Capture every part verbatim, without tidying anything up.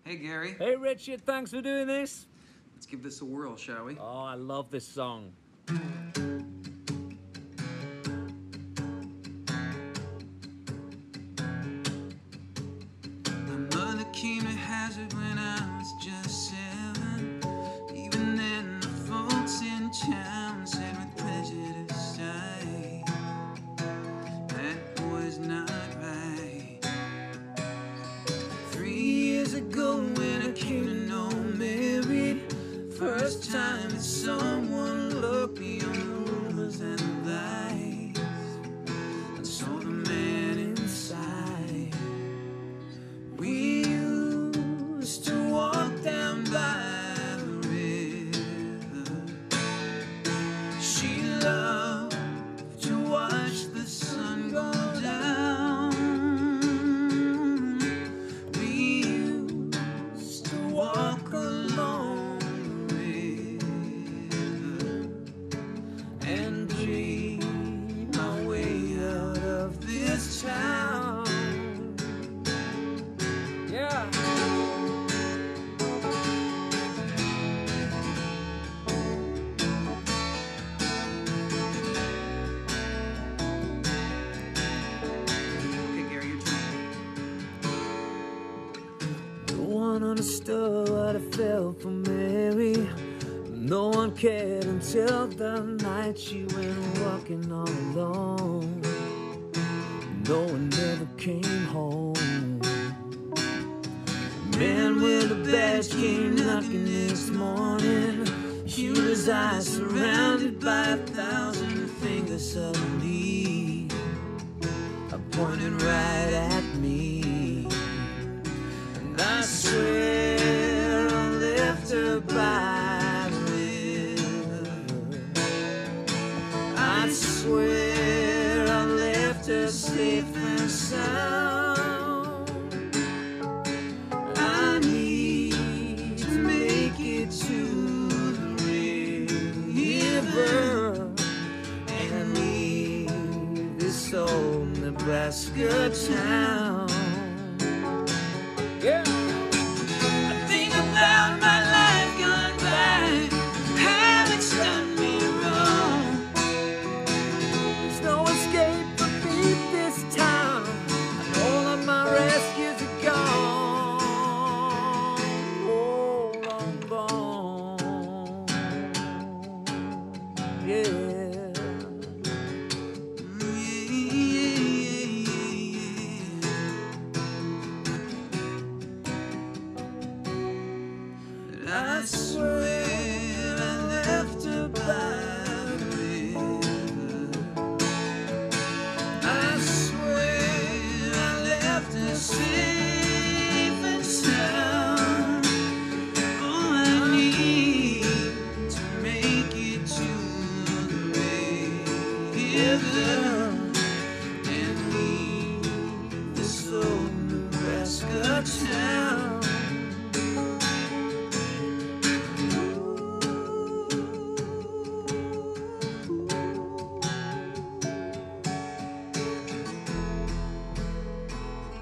Hey, Gary. Hey, Richard, thanks for doing this. Let's give this a whirl, shall we? Oh, I love this song. My mother came to hazard when I was just seven. Even then, the folks in town said with prejudice, I, that boy's not right. Three years ago when I came to know Mary, first time that someone looked beyond the rumors and the lies and saw the man inside. We used to walk down by the river. She loved to watch the sun go down. We used to walk along the river and dream our way out of this town. Yeah. Okay, Gary, your turn. No one understood what I felt for Mary. No one cared until the night she went walking all alone. No one ever came home. Man with a badge came knocking this morning. Human's eyes surrounded by a thousand fingers suddenly pointed right at me. And I swear I left her by the river. I swear I left her safe and sound. I need to make it to the river and leave this old Nebraska town. Yeah. I think about my life gone by, how it's done me wrong. There's no escape from me this town, and all of my rescues are gone. Oh, long gone. Yeah. I swear I left her by the river. I swear I left her safe and sound. Oh, I need to make it to the river and leave this old Nebraska town.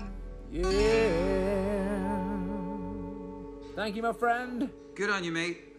Yeah. Thank you, my friend. Good on you, mate.